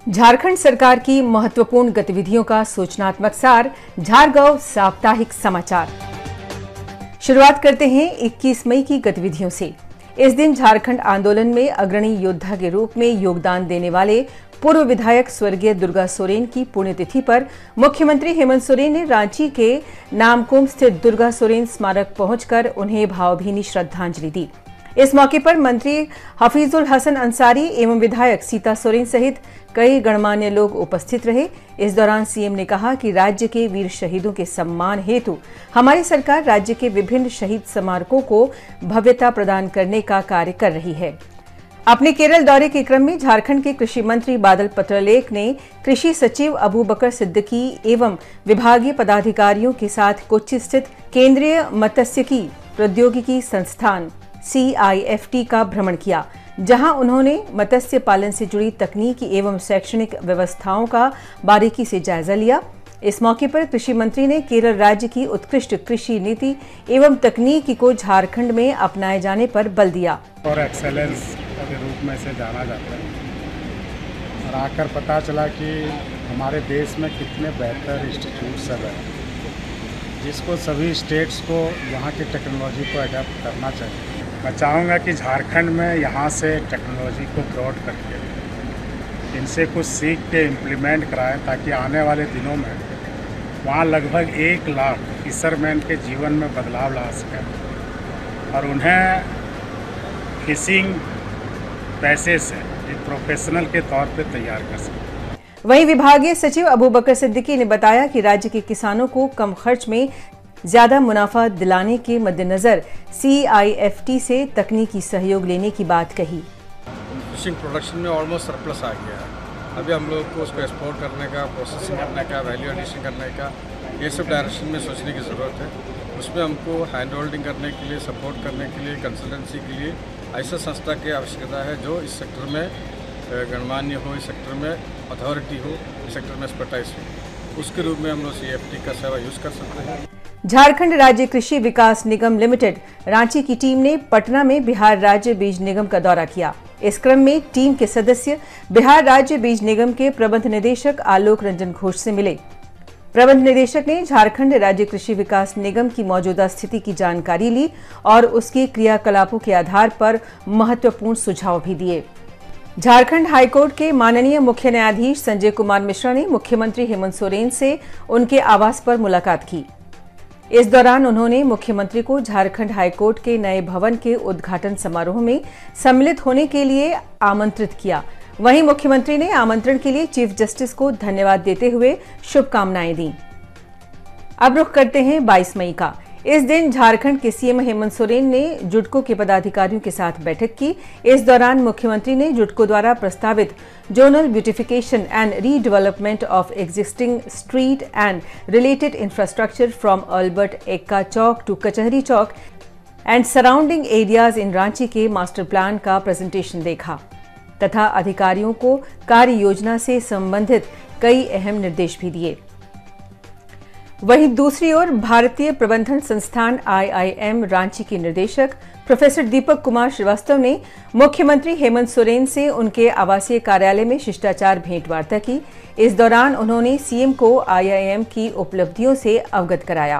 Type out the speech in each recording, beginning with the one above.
झारखंड सरकार की महत्वपूर्ण गतिविधियों का सूचनात्मक सार झारगव साप्ताहिक समाचार। शुरुआत करते हैं 21 मई की गतिविधियों से। इस दिन झारखंड आंदोलन में अग्रणी योद्धा के रूप में योगदान देने वाले पूर्व विधायक स्वर्गीय दुर्गा सोरेन की पुण्यतिथि पर मुख्यमंत्री हेमंत सोरेन ने रांची के नामकुम स्थित दुर्गा सोरेन स्मारक पहुंचकर उन्हें भावभीनी श्रद्धांजलि दी। इस मौके पर मंत्री हफीजुल हसन अंसारी एवं विधायक सीता सोरेन सहित कई गणमान्य लोग उपस्थित रहे। इस दौरान सीएम ने कहा कि राज्य के वीर शहीदों के सम्मान हेतु हमारी सरकार राज्य के विभिन्न शहीद स्मारकों को भव्यता प्रदान करने का कार्य कर रही है। अपने केरल दौरे के क्रम में झारखंड के कृषि मंत्री बादल पत्रलेख ने कृषि सचिव अबू बकर सिद्दीकी एवं विभागीय पदाधिकारियों के साथ कोच्चि स्थित केंद्रीय मत्स्यिकी प्रौद्योगिकी संस्थान CIFT का भ्रमण किया, जहां उन्होंने मत्स्य पालन से जुड़ी तकनीकी एवं शैक्षणिक व्यवस्थाओं का बारीकी से जायजा लिया। इस मौके पर कृषि मंत्री ने केरल राज्य की उत्कृष्ट कृषि नीति एवं तकनीकी को झारखंड में अपनाए जाने पर बल दिया। और एक्सेलेंस के रूप में से जाना जाता है और आकर पता चला कि हमारे देश में कितने बेहतर इंस्टीट्यूट सब हैं, जिसको सभी स्टेट्स को यहाँ की टेक्नोलॉजी को अडॉप्ट करना चाहिए। मैं चाहूँगा कि झारखंड में यहाँ से टेक्नोलॉजी को ब्रॉड करके इनसे कुछ सीख के इम्प्लीमेंट कराएं, ताकि आने वाले दिनों में वहाँ लगभग 1 लाख फिशरमैन के जीवन में बदलाव ला सकें और उन्हें फिशिंग पैसे से एक प्रोफेशनल के तौर पे तैयार कर सकें। वहीं विभागीय सचिव अबू बकर सिद्दीकी ने बताया कि राज्य के किसानों को कम खर्च में ज्यादा मुनाफा दिलाने के मद्देनजर CIFT से तकनीकी सहयोग लेने की बात कही। फिशिंग प्रोडक्शन में ऑलमोस्ट सरप्लस आ गया है। अभी हम लोग को उसको एक्सपोर्ट करने का, प्रोसेसिंग करने का, वैल्यू एडिशन करने का, ये सब डायरेक्शन में सोचने की ज़रूरत है। उसमें हमको हैंड होल्डिंग करने के लिए, सपोर्ट करने के लिए, कंसल्टेंसी के लिए ऐसा संस्था की आवश्यकता है जो इस सेक्टर में गणमान्य हो, इस सेक्टर में अथॉरिटी हो, इस सेक्टर में एक्सपर्टाइज हो। उसके रूप में हम लोग CIFT का सेवा यूज़ कर सकते हैं। झारखंड राज्य कृषि विकास निगम लिमिटेड रांची की टीम ने पटना में बिहार राज्य बीज निगम का दौरा किया। इस क्रम में टीम के सदस्य बिहार राज्य बीज निगम के प्रबंध निदेशक आलोक रंजन घोष से मिले। प्रबंध निदेशक ने झारखंड राज्य कृषि विकास निगम की मौजूदा स्थिति की जानकारी ली और उसके क्रियाकलापों के आधार पर महत्वपूर्ण सुझाव भी दिए। झारखंड हाईकोर्ट के माननीय मुख्य न्यायाधीश संजय कुमार मिश्रा ने मुख्यमंत्री हेमंत सोरेन से उनके आवास पर मुलाकात की। इस दौरान उन्होंने मुख्यमंत्री को झारखंड हाईकोर्ट के नए भवन के उद्घाटन समारोह में सम्मिलित होने के लिए आमंत्रित किया। वहीं मुख्यमंत्री ने आमंत्रण के लिए चीफ जस्टिस को धन्यवाद देते हुए शुभकामनाएं दी। अब रुख करते हैं 22 मई का। इस दिन झारखंड के सीएम हेमंत सोरेन ने जुडको के पदाधिकारियों के साथ बैठक की। इस दौरान मुख्यमंत्री ने जुडको द्वारा प्रस्तावित zonal beautification and redevelopment of existing street and related infrastructure from Albert Ekka Chowk to Kachahari Chowk and surrounding areas in Ranchi के मास्टर प्लान का प्रेजेंटेशन देखा तथा अधिकारियों को कार्य योजना से संबंधित कई अहम निर्देश भी दिए। वहीं दूसरी ओर भारतीय प्रबंधन संस्थान IIM रांची के निदेशक प्रोफेसर दीपक कुमार श्रीवास्तव ने मुख्यमंत्री हेमंत सोरेन से उनके आवासीय कार्यालय में शिष्टाचार भेंटवार्ता की। इस दौरान उन्होंने सीएम को IIM की उपलब्धियों से अवगत कराया।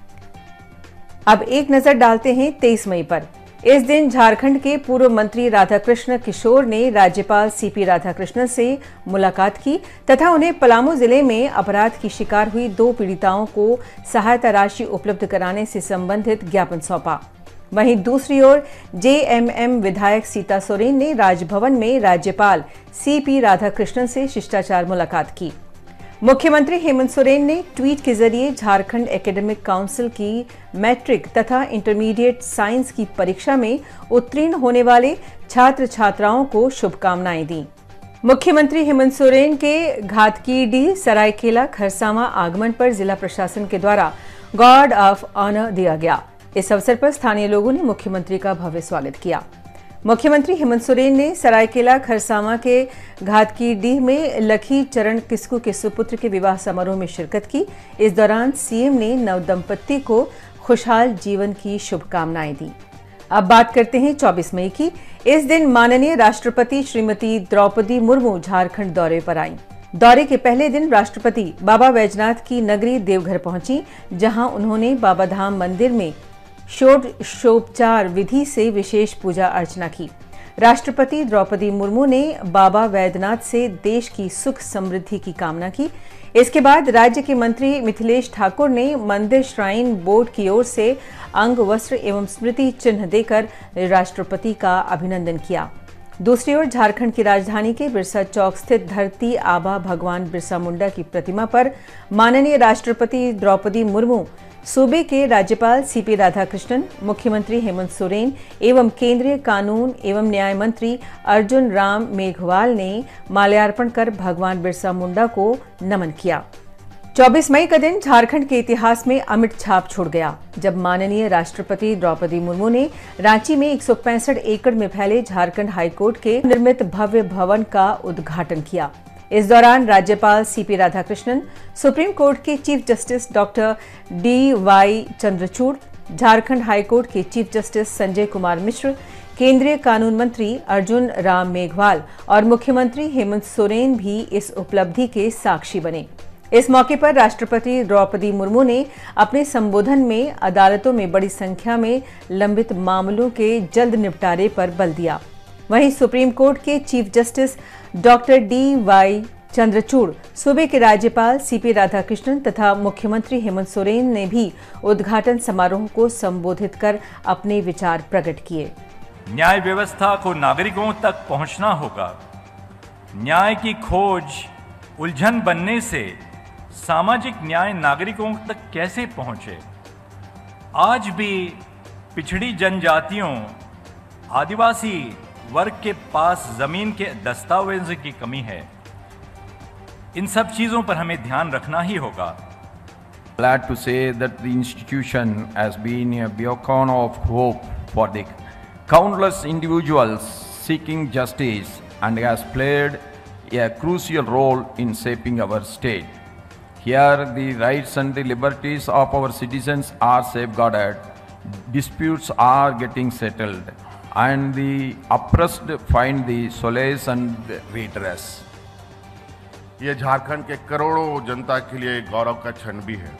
अब एक नजर डालते हैं 23 मई पर। इस दिन झारखंड के पूर्व मंत्री राधाकृष्ण किशोर ने राज्यपाल CP राधाकृष्णन से मुलाकात की तथा उन्हें पलामू जिले में अपराध की शिकार हुई 2 पीड़िताओं को सहायता राशि उपलब्ध कराने से संबंधित ज्ञापन सौंपा। वहीं दूसरी ओर JMM विधायक सीता सोरेन ने राजभवन में राज्यपाल CP राधाकृष्णन से शिष्टाचार मुलाकात की। मुख्यमंत्री हेमंत सोरेन ने ट्वीट के जरिए झारखंड एकेडमिक काउंसिल की मैट्रिक तथा इंटरमीडिएट साइंस की परीक्षा में उत्तीर्ण होने वाले छात्र छात्राओं को शुभकामनाएं दी। मुख्यमंत्री हेमंत सोरेन के घाटकीडीह सरायकेला खरसावां आगमन पर जिला प्रशासन के द्वारा गार्ड ऑफ ऑनर दिया गया। इस अवसर पर स्थानीय लोगों ने मुख्यमंत्री का भव्य स्वागत किया। मुख्यमंत्री हेमंत सोरेन ने सरायकेला खरसावां के घाटकीडीह में लखी चरण किस्कू के सुपुत्र के विवाह समारोह में शिरकत की। इस दौरान सीएम ने नवदंपति को खुशहाल जीवन की शुभकामनाएं दी। अब बात करते हैं 24 मई की। इस दिन माननीय राष्ट्रपति श्रीमती द्रौपदी मुर्मू झारखंड दौरे पर आईं। दौरे के पहले दिन राष्ट्रपति बाबा बैजनाथ की नगरी देवघर पहुंची, जहां उन्होंने बाबा धाम मंदिर में षोडशोपचार विधि से विशेष पूजा अर्चना की। राष्ट्रपति द्रौपदी मुर्मू ने बाबा बैद्यनाथ से देश की सुख समृद्धि की कामना की। इसके बाद राज्य के मंत्री मिथिलेश ठाकुर ने मंदिर श्राइन बोर्ड की ओर से अंग वस्त्र एवं स्मृति चिन्ह देकर राष्ट्रपति का अभिनंदन किया। दूसरी ओर झारखंड की राजधानी के बिरसा चौक स्थित धरती आबा भगवान बिरसा मुंडा की प्रतिमा पर माननीय राष्ट्रपति द्रौपदी मुर्मू, सूबे के राज्यपाल सीपी राधाकृष्णन, मुख्यमंत्री हेमंत सोरेन एवं केंद्रीय कानून एवं न्याय मंत्री अर्जुन राम मेघवाल ने माल्यार्पण कर भगवान बिरसा मुंडा को नमन किया। 24 मई का दिन झारखंड के इतिहास में अमिट छाप छोड़ गया, जब माननीय राष्ट्रपति द्रौपदी मुर्मू ने रांची में 165 एकड़ में फैले झारखंड हाईकोर्ट के निर्मित भव्य भवन का उद्घाटन किया। इस दौरान राज्यपाल सीपी राधाकृष्णन, सुप्रीम कोर्ट के chief justice doctor D Y. Chandrachud, Jharkhand high court के चीफ जस्टिस संजय कुमार मिश्र, केंद्रीय कानून मंत्री अर्जुन राम मेघवाल और मुख्यमंत्री हेमंत सोरेन भी इस उपलब्धि के साक्षी बने। इस मौके पर राष्ट्रपति द्रौपदी मुर्मू ने अपने संबोधन में अदालतों में बड़ी संख्या में लंबित मामलों के जल्द निपटारे पर बल दिया। वहीं सुप्रीम कोर्ट के chief justice doctor D Y. Chandrachud, सूबे के राज्यपाल सीपी राधाकृष्णन तथा मुख्यमंत्री हेमंत सोरेन ने भी उद्घाटन समारोह को संबोधित कर अपने विचार प्रकट किए। न्याय व्यवस्था को नागरिकों तक पहुंचना होगा। न्याय की खोज उलझन बनने से सामाजिक न्याय नागरिकों तक कैसे पहुंचे? आज भी पिछड़ी जनजातियों, आदिवासी वर्ग के पास जमीन के दस्तावेज की कमी है। इन सब चीजों पर हमें ध्यान रखना ही होगा। Glad to say that the institution has been a beacon of hope for the countless individuals seeking justice and has played a crucial role in shaping our state. Here, the rights and the liberties of our citizens are safeguarded, disputes are getting settled, and the oppressed find the solace and redress. ये झारखंड के करोड़ों जनता के लिए एक गौरव का क्षण भी है।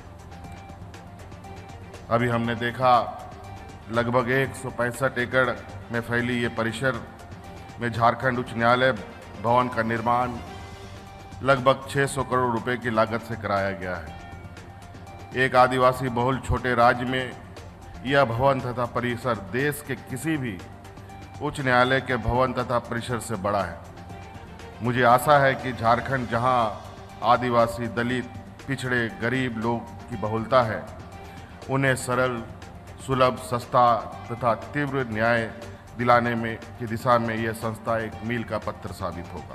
अभी हमने देखा लगभग 165 एकड़ में फैली ये परिसर में झारखंड उच्च न्यायालय भवन का निर्माण लगभग 600 करोड़ रुपए की लागत से कराया गया है। एक आदिवासी बहुल छोटे राज्य में यह भवन तथा परिसर देश के किसी भी उच्च न्यायालय के भवन तथा परिसर से बड़ा है। मुझे आशा है कि झारखंड जहां आदिवासी, दलित, पिछड़े, गरीब लोग की बहुलता है, उन्हें सरल, सुलभ, सस्ता तथा तीव्र न्याय दिलाने में की दिशा में यह संस्था एक मील का पत्थर साबित होगा।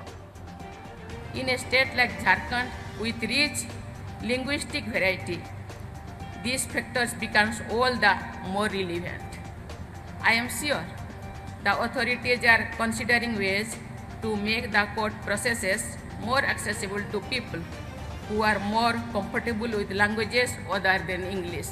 In a state like Jharkhand with rich linguistic variety, these factors becomes all the more relevant. I am sure the authorities are considering ways to make the court processes more accessible to people who are more comfortable with languages other than English.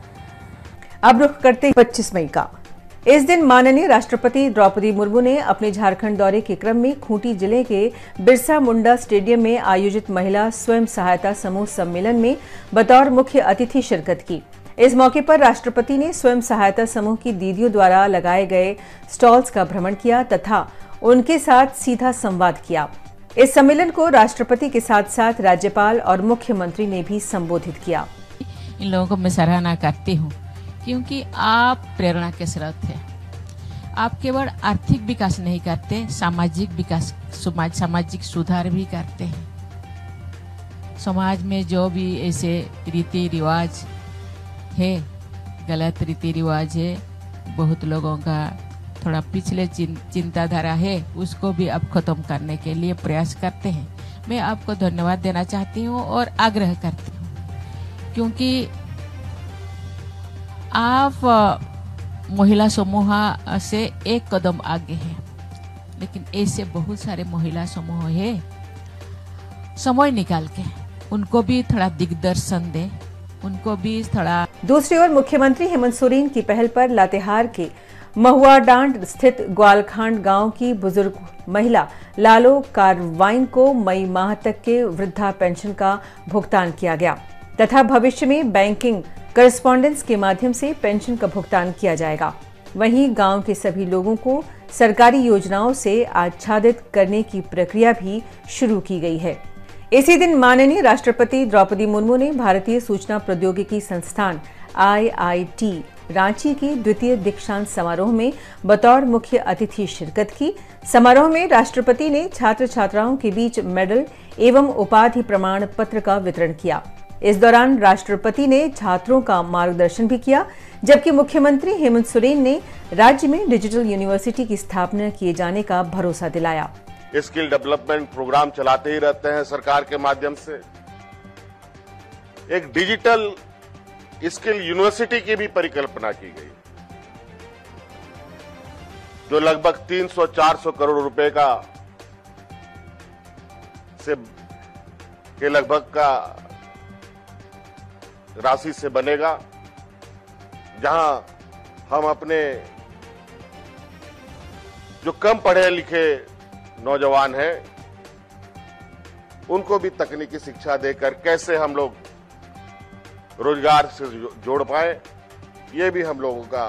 अब रुख करते 25 मई का। इस दिन माननीय राष्ट्रपति द्रौपदी मुर्मू ने अपने झारखंड दौरे के क्रम में खूंटी जिले के बिरसा मुंडा स्टेडियम में आयोजित महिला स्वयं सहायता समूह सम्मेलन में बतौर मुख्य अतिथि शिरकत की। इस मौके पर राष्ट्रपति ने स्वयं सहायता समूह की दीदियों द्वारा लगाए गए स्टॉल्स का भ्रमण किया तथा उनके साथ सीधा संवाद किया। इस सम्मेलन को राष्ट्रपति के साथ साथ राज्यपाल और मुख्यमंत्री ने भी संबोधित किया। इन लोगों को मैं सराहना करती हूँ, क्योंकि आप प्रेरणा के स्रोत हैं। आप केवल आर्थिक विकास नहीं करते, सामाजिक विकास, सामाजिक सुधार भी करते हैं। समाज में जो भी ऐसे रीति रिवाज है, गलत रीति रिवाज है, बहुत लोगों का थोड़ा पिछले चिंताधारा है, उसको भी अब खत्म करने के लिए प्रयास करते हैं। मैं आपको धन्यवाद देना चाहती हूँ और आग्रह करती हूँ, क्योंकि आप महिला समूह से एक कदम आगे हैं, लेकिन ऐसे बहुत सारे महिला समूह है। समय निकाल के उनको भी थोड़ा दिग्दर्शन दे, उनको भी थोड़ा। दूसरी ओर मुख्यमंत्री हेमंत सोरेन की पहल पर लातेहार के महुआडांड स्थित ग्वालखांड गांव की बुजुर्ग महिला लालो कारवाइन को मई माह तक के वृद्धा पेंशन का भुगतान किया गया तथा भविष्य में बैंकिंग करस्पॉन्डेंस के माध्यम से पेंशन का भुगतान किया जाएगा। वहीं गांव के सभी लोगों को सरकारी योजनाओं से आच्छादित करने की प्रक्रिया भी शुरू की गई है। इसी दिन माननीय राष्ट्रपति द्रौपदी मुर्मू ने भारतीय सूचना प्रौद्योगिकी संस्थान IIT रांची के द्वितीय दीक्षांत समारोह में बतौर मुख्य अतिथि शिरकत की। समारोह में राष्ट्रपति ने छात्र छात्राओं के बीच मेडल एवं उपाधि प्रमाण पत्र का वितरण किया। इस दौरान राष्ट्रपति ने छात्रों का मार्गदर्शन भी किया, जबकि मुख्यमंत्री हेमंत सोरेन ने राज्य में डिजिटल यूनिवर्सिटी की स्थापना किए जाने का भरोसा दिलाया। स्किल डेवलपमेंट प्रोग्राम चलाते ही रहते हैं सरकार के माध्यम से। एक डिजिटल स्किल यूनिवर्सिटी की भी परिकल्पना की गई, जो लगभग 300-400 करोड़ रुपए का से के लगभग का राशि से बनेगा, जहां हम अपने जो कम पढ़े लिखे नौजवान हैं उनको भी तकनीकी शिक्षा देकर कैसे हम लोग रोजगार से जोड़ पाए, ये भी हम लोगों का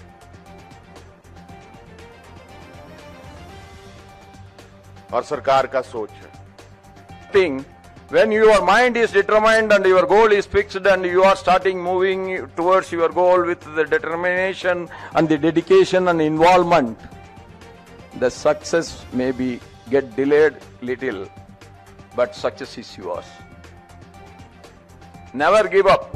और सरकार का सोच है। When your mind is determined and your goal is fixed and you are starting moving towards your goal with the determination and the dedication and involvement, the success may be get delayed little, but success is yours. Never give up.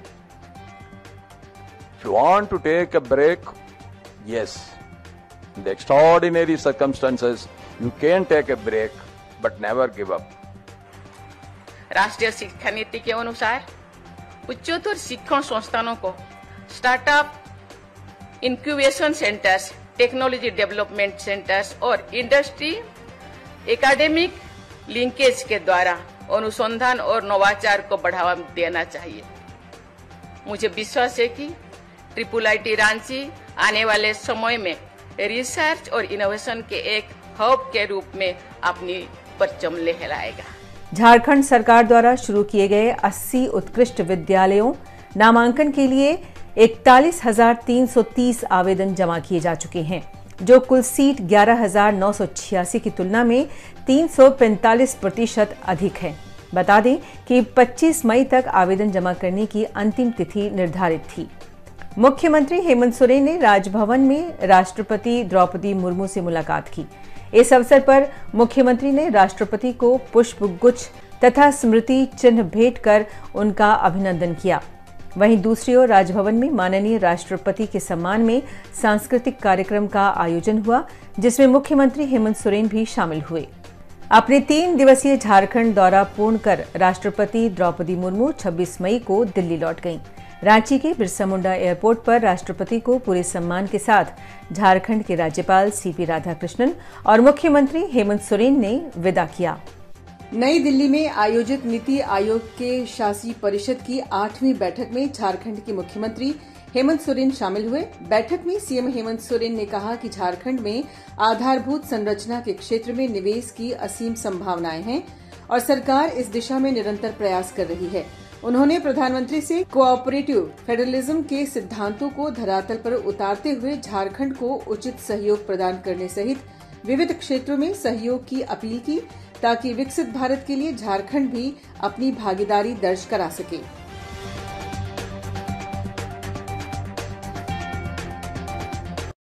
If you want to take a break, yes, in the extraordinary circumstances, you can take a break, but never give up. राष्ट्रीय शिक्षा नीति के अनुसार उच्चतर शिक्षण संस्थानों को startup, incubation centres, technology development centres और इंडस्ट्री एकेडमिक लिंकेज के द्वारा अनुसंधान और नवाचार को बढ़ावा देना चाहिए। मुझे विश्वास है कि IIIT रांची आने वाले समय में रिसर्च और इनोवेशन के एक हब के रूप में अपनी परचम लहराएगा। झारखंड सरकार द्वारा शुरू किए गए 80 उत्कृष्ट विद्यालयों नामांकन के लिए 41,330 आवेदन जमा किए जा चुके हैं, जो कुल सीट 11,986 की तुलना में 345% अधिक है। बता दें कि 25 मई तक आवेदन जमा करने की अंतिम तिथि निर्धारित थी। मुख्यमंत्री हेमंत सोरेन ने राजभवन में राष्ट्रपति द्रौपदी मुर्मू से मुलाकात की। इस अवसर पर मुख्यमंत्री ने राष्ट्रपति को पुष्प गुच्छ तथा स्मृति चिन्ह भेंट कर उनका अभिनंदन किया। वहीं दूसरी ओर राजभवन में माननीय राष्ट्रपति के सम्मान में सांस्कृतिक कार्यक्रम का आयोजन हुआ, जिसमें मुख्यमंत्री हेमंत सोरेन भी शामिल हुए। अपने 3 दिवसीय झारखंड दौरा पूर्ण कर राष्ट्रपति द्रौपदी मुर्मू 26 मई को दिल्ली लौट गईं। रांची के बिरसा मुंडा एयरपोर्ट पर राष्ट्रपति को पूरे सम्मान के साथ झारखंड के राज्यपाल CP राधाकृष्णन और मुख्यमंत्री हेमंत सोरेन ने विदा किया। नई दिल्ली में आयोजित नीति आयोग के शासी परिषद की 8वीं बैठक में झारखंड के मुख्यमंत्री हेमंत सोरेन शामिल हुए। बैठक में सीएम हेमंत सोरेन ने कहा कि झारखंड में आधारभूत संरचना के क्षेत्र में निवेश की असीम संभावनाएं हैं और सरकार इस दिशा में निरंतर प्रयास कर रही है। उन्होंने प्रधानमंत्री से कोऑपरेटिव फेडरलिज्म के सिद्धांतों को धरातल पर उतारते हुए झारखंड को उचित सहयोग प्रदान करने सहित विविध क्षेत्रों में सहयोग की अपील की, ताकि विकसित भारत के लिए झारखंड भी अपनी भागीदारी दर्ज करा सके।